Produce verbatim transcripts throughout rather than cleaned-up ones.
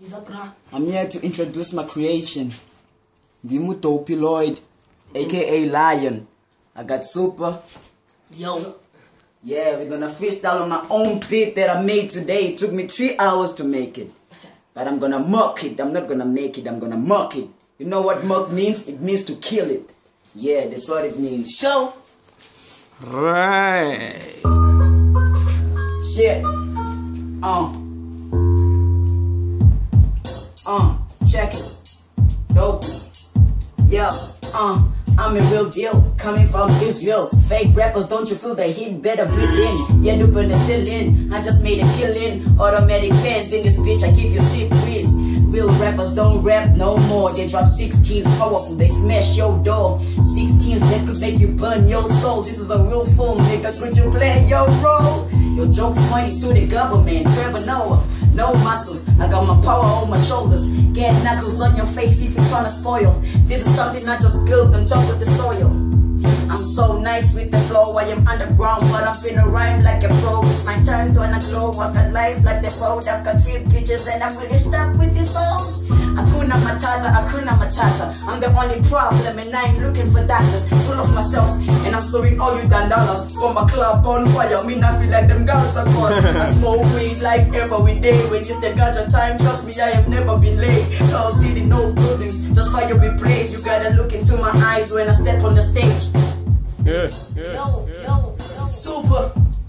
I'm here to introduce my creation. Dimu Dopey Lloyd, aka Lion. I got Super. Yo. Yeah, we're gonna freestyle on my own beat that I made today. It took me three hours to make it. But I'm gonna muck it. I'm not gonna make it, I'm gonna muck it. You know what muck means? It means to kill it. Yeah, that's what it means. Show. Right. Shit. Uh. Uh, check it. Dope. Yeah, uh, I'm a real deal, coming from Israel. Fake rappers, don't you feel the heat? Better breathe in. Yeah, do penicillin. I just made a killing. Automatic fans in this bitch, I give you sick breeze. Real rappers don't rap no more. They drop sixteens powerful, they smash your door. Sixteens that could make you burn your soul. This is a real film, nigga. Could you play your role? Your jokes pointing to the government. Trevor Noah, no muscles. I got my power on my shoulders. Get knuckles on your face if you're trying to spoil. This is something I just built on top of the soil. I'm so nice with the flow, I am underground, but I'm finna rhyme like a pro. It's my time to glow, I got lives like the road. I've got three pitches and I'm really stuck with these songs. Hakuna Matata, Hakuna Matata. I'm the only problem and I ain't looking for doctors. Full of myself and I'm suing all you damn dollars. From my club on fire, me not feel like them girls are gone. I smoke weed like every day. When it's the ganja time, trust me, I have never been late. No city, no buildings, just fire with praise. You gotta look into my eyes when I step on the stage. Yes, yes, Yo, yes. yo, Super.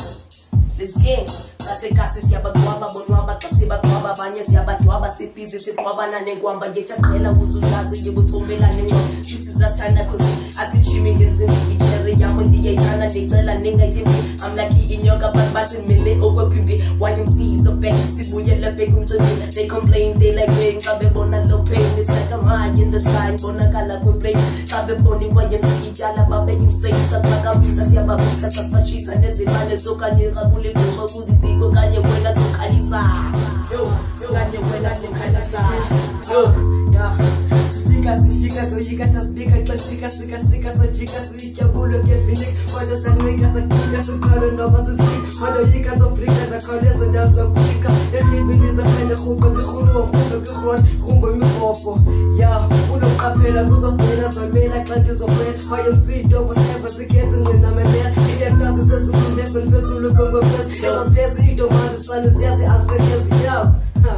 This game. Katekasi siyabatwaba bonwaba kasibakwaba banye siyabatwaba sipizi sikwabana nengwamba yechaqhela uzuzazi yibuthumbela nenyo shithi zathanda cause asichimi ngenzimi icherry yami ndiyayithanda ndicela ningayithi I'm lucky inyoka but bathi mile okwephimbi wayimsiza back sibuyele back umcimbi they complain they like me xa bebona lo pain it's like I'm high in the sky bonakala kweplane xa bebona wayemsi itshala babe insane saphakabisa siyababisa xa sibachisa nezimane zokanye qabule gqoba kuzidi go kanye wena sokhalisa yo kanye wena sokhalisa yo yeah sika sifika soyika sasibika xa sika sika sika sajika sijabule ngevinik kwalo sancika sakika sokhalo noba sisik kwalo yika zobrika zakholeza ndawo zokufika ehibiliza phela khumba ngekhulu khumba ngekhona khumba imibopho yeah unoqaphela kuzosibela zamela xa ndizophela wayemsito boseva sikhethe ngina memela iyakhazi sesikunde phezulu kongophezulu esasipezi idomanda sane siyazi aqedezi yawo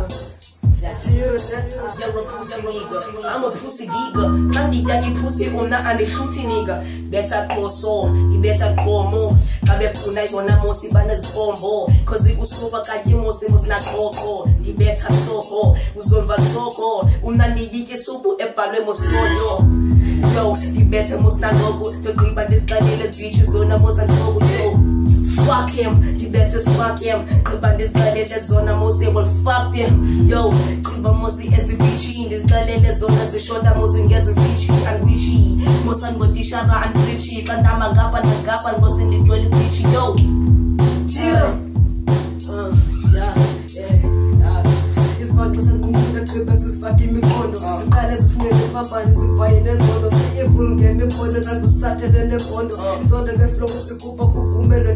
I'm a pussy nigga. Kandi jaji pussy una anifuti nigga. Better call so, you better call more. Kabe funa yona mosi bana zibombo. Cause usuba kaji mosi mos na koko. You better soko, uzonva soko. Una niyije subu epalwe mosoyo. Yo, you better mos na gogo. The creep and this guy let's beach zona mos and gogo yo. Fuck him, you better fuck him. Clip on this guy, let the zona mose, well fuck them. Yo, clip on mosi as a bitchy. In this guy, let the zona as a short and mos and gets a bitchy and wishy. Mosan go dishara and glitchy. And I'm a gap and a gap and goes in the dwelling bitchy. Yo, chill. Uh, yeah, yeah, yeah. It's bad because I'm going to the clip as it's fucking me condo. The guy is a snake, papa is a violent condo. So evil game, me condo, and was Saturday in the condo. It's all the guy flow, the coupa, kufumelo.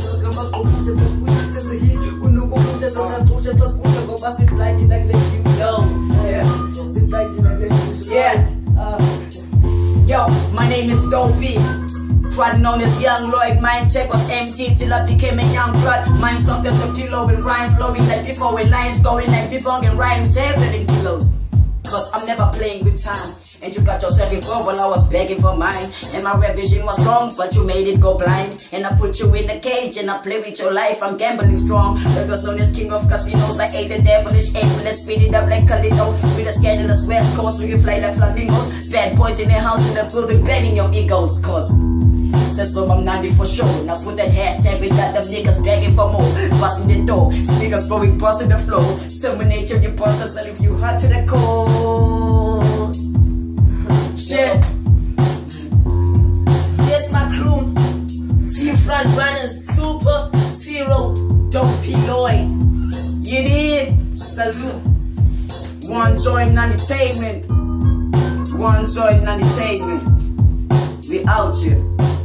Yeah, uh, yo, my name is Dopey, pride known as Young Lloyd. My check was empty till I became a young blood. Mine something so kilo with rhyme flowing like before with lines going like people and rhymes seven kilos. Cause I'm never playing with time. And you got yourself involved while I was begging for mine. And my rap vision was wrong, but you made it go blind. And I put you in a cage and I play with your life. I'm gambling strong. Because known as king of casinos, I ate the devilish ape. Let's speed it up like Calito. With a scandalous west coast, we fly like flamingos. Bad boys in the house in the building, banging your egos. Cause since so I'm ninety for sure. Now put that hashtag, we got them niggas begging for more. Busting the door, niggas going busting the floor. Terminate your bosses and if you hot to the core. Shit. This my crew. Team front runners, Super, Zero, Dopey Lloyd. You did. Salute. One joint entertainment. One joint entertainment. We out here.